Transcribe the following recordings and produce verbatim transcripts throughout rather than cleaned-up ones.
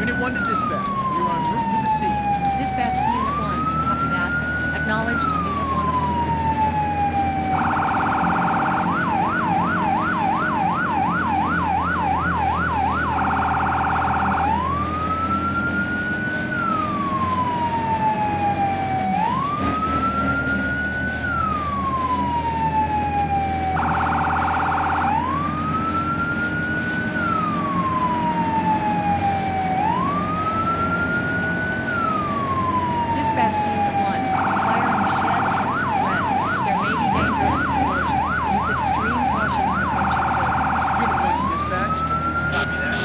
Unit one to dispatch. You're en route to the scene. Dispatch to Unit one. Copy that. Acknowledged. Unit one on route. Dispatch to Unit one. Fire in the shed has spread. There may be danger of explosion. Use extreme caution when approaching the building. Unit one to dispatch. Copy that.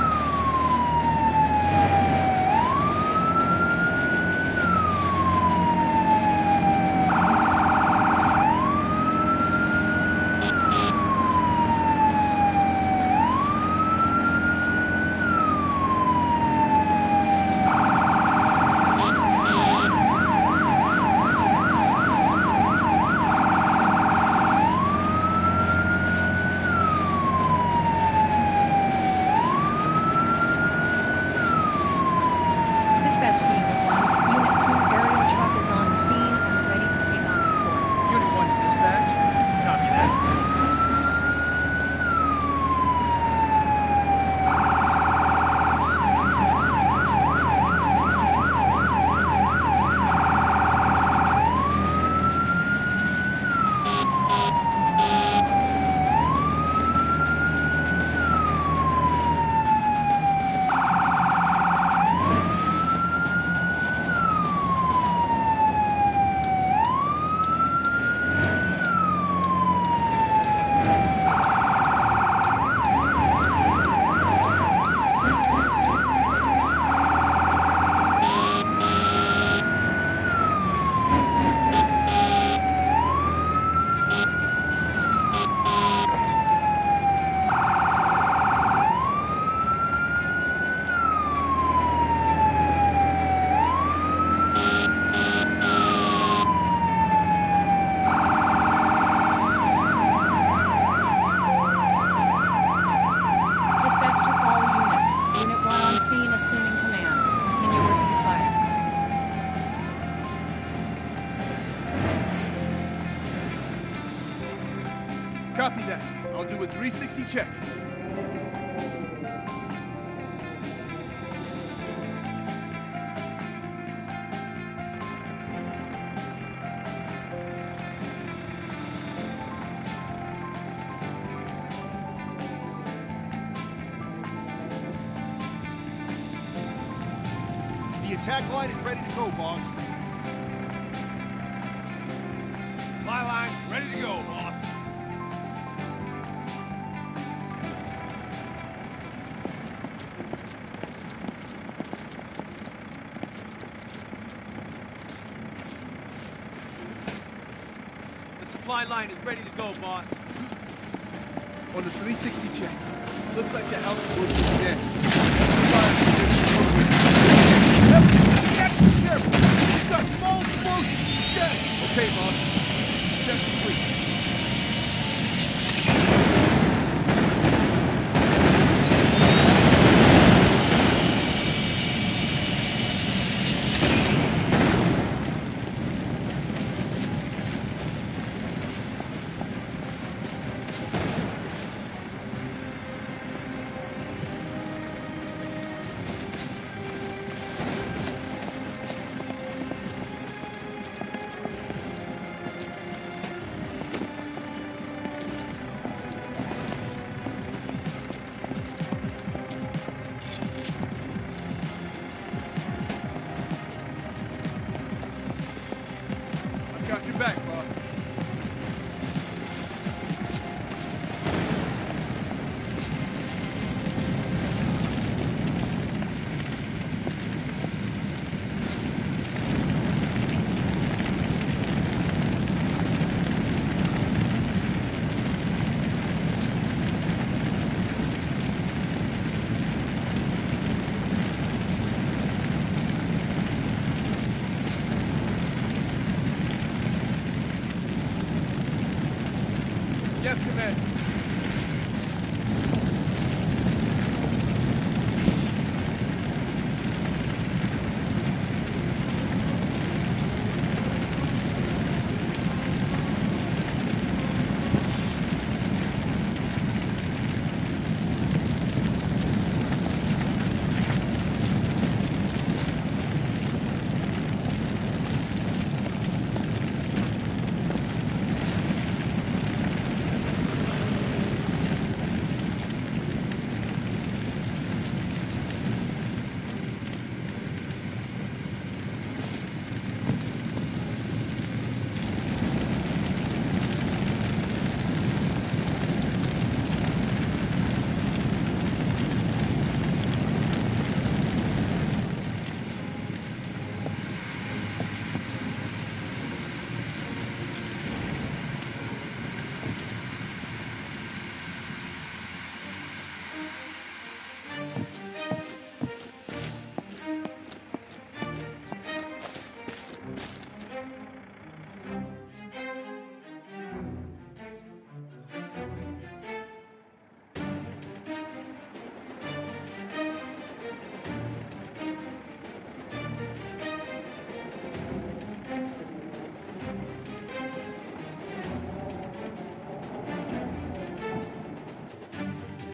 Dispatch to Unit one. Unit two aerial truck is on scene and ready to take on support. Unit one to dispatch. Copy that. Dispatch to all units. Unit one on scene, assuming command. Continue working the fire. Copy that. I'll do a three sixty check. The attack line is ready to go, boss. My line's ready to go, boss. The supply line is ready to go, boss. On the three sixty check. Looks like the house will be dead. Careful! We've got small explosions in the shed! Okay, boss. Check complete. Got your back, boss. Yes, Commander.